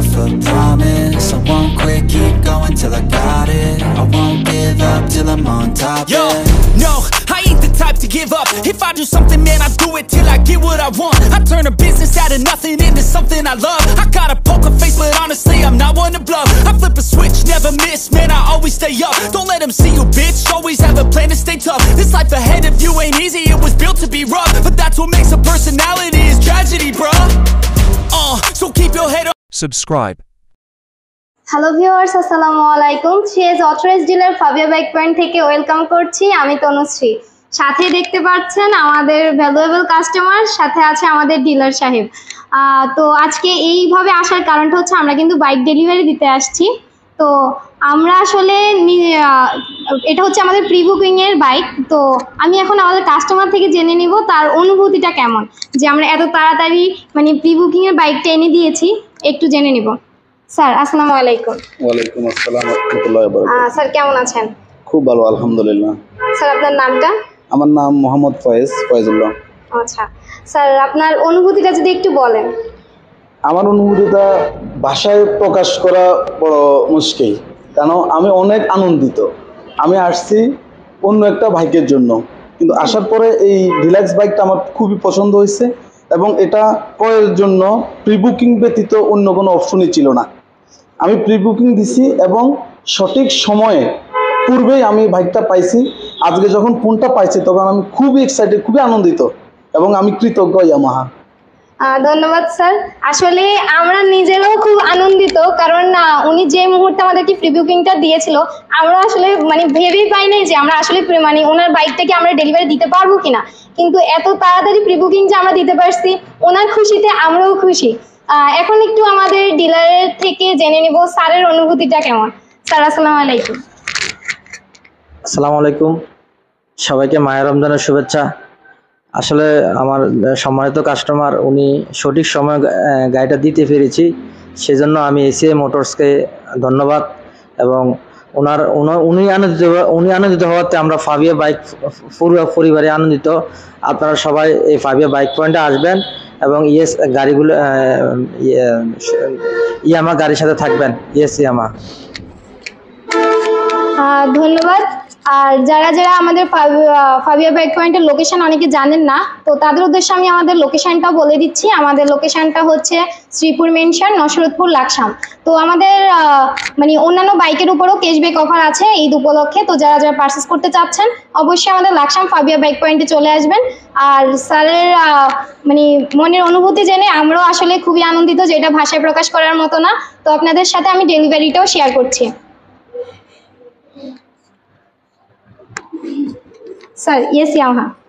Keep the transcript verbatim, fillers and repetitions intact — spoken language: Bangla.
myself a promise. I won't quit, keep going till I got it. I won't give up till I'm on top. Yo, yeah. No, I ain't the type to give up. If I do something, man, I do it till I get what I want. I turn a business out of nothing into something I love. I got a poker face, but honestly, I'm not one to bluff. I flip a switch, never miss, man, I always stay up. Don't let them see you, bitch, always have a plan to stay tough. This life ahead of you ain't easy, it was built to be rough. But that's what makes a personality, is tragedy, bruh. Uh, so keep your head up. Subscribe. Hello viewers, আসসালামু আলাইকুম। FZS three dealer Fabia bike point থেকে ওয়েলকাম করছি। আমি তনুশ্রী। সাথে দেখতে পাচ্ছেন আমাদের ভ্যালুয়েবল কাস্টমার, সাথে আছে আমাদের ডিলার সাহেব। তো আজকে এইভাবে আসার কারণটা হচ্ছে আমরা কিন্তু বাইক ডেলিভারি দিতে আসছি। তো আমরা আসলে এটা হচ্ছে আমাদের প্রি বুকিং এর বাইক। তো আমি এখন আমাদের কাস্টমার থেকে জেনে নিব তার অনুভূতিটা কেমন, যে আমরা এত তাড়াতাড়ি মানে প্রি বুকিং এর বাইকটা এনে দিয়েছি। একটু জেনে নিব। স্যার আসসালামু আলাইকুম। ওয়ালাইকুম আসসালাম ওয়া রাহমাতুল্লাহি ওয়া বারাকাতুহু। স্যার কেমন আছেন? খুব ভালো, আলহামদুলিল্লাহ। স্যার আপনার নামটা? আমার নাম মোহাম্মদ ফয়েজ ফয়জুল্লাহ। আচ্ছা স্যার, আপনার অনুভূতিটা যদি একটু বলেন। আমার অনুভূতিটা ভাষায় প্রকাশ করা বড় মুশকিল, কারণ আমি অনেক আনন্দিত। আমি আসছি অন্য একটা বাইকের জন্য, কিন্তু আসার পরে এই ডিলাক্স বাইকটা আমার খুবই পছন্দ হয়েছে এবং এটা ক্রয়ের জন্য প্রি বুকিং ব্যতীত অন্য কোনো অপশনই ছিল না। আমি প্রি বুকিং দিছি এবং সঠিক সময়ে পূর্বেই আমি বাইকটা পাইছি। আজকে যখন ফোনটা পাইছি তখন আমি খুবই এক্সাইটেড, খুবই আনন্দিত এবং আমি কৃতজ্ঞ ইয়ামাহা। ধন্যবাদ স্যার। আসলে আমরা নিজেরাও খুব আনন্দিত, কারণ উনি যে মুহূর্তে আমাদেরকে প্রি বুকিংটা দিয়েছিল আমরা আসলে মানে ভেবেই পাই নাই যে আমরা আসলে মানে ওনার বাইকটাকে আমরা ডেলিভারি দিতে পারবো কিনা, কিন্তু এত তাড়াতাড়ি প্রি বুকিং যে আমরা দিতে পারছি, ওনার খুশিতে আমরাও খুশি। এখন একটু আমাদের ডিলারের থেকে জেনে নিব স্যারের অনুভূতিটা কেমন। স্যার আসসালামু আলাইকুম। আসসালামু আলাইকুম, সবাইকে মাহে রমজানের শুভেচ্ছা। আসলে আমার সম্মানিত কাস্টমার উনি সঠিক সময় গাড়িটা দিতে পেরেছি, সেজন্য আমি এসিএ মোটরসকে ধন্যবাদ। এবং ওনার উনি আনন্দিত উনি আনন্দিত হওয়াতে আমরা ফাবিয়া বাইক পুরো পরিবারে আনন্দিত। আপনারা সবাই এই ফাবিয়া বাইক পয়েন্টে আসবেন এবং ইয়েস গাড়িগুলো ইয়ামা গাড়ির সাথে থাকবেন। Yes Yamaha. ধন্যবাদ। আর যারা যারা আমাদের ফাবিয়া বাইক পয়েন্টের লোকেশন অনেকে জানেন না, তো তাদের উদ্দেশ্যে আমি আমাদের লোকেশনটা বলে দিচ্ছি। আমাদের লোকেশনটা হচ্ছে শ্রীপুর মেনশন, নসরতপুর, লাকসাম। তো আমাদের মানে অন্যান্য বাইকের উপরও ক্যাশব্যাক অফার আছে ঈদ উপলক্ষে। তো যারা যারা পারচেস করতে চাচ্ছেন অবশ্যই আমাদের লাকসাম ফাবিয়া বাইক পয়েন্টে চলে আসবেন। আর স্যারের মানে মনের অনুভূতি জেনে আমরাও আসলে খুবই আনন্দিত, যেটা ভাষায় প্রকাশ করার মতো না। তো আপনাদের সাথে আমি ডেলিভারিটাও শেয়ার করছি। Sir, yes, Yamaha.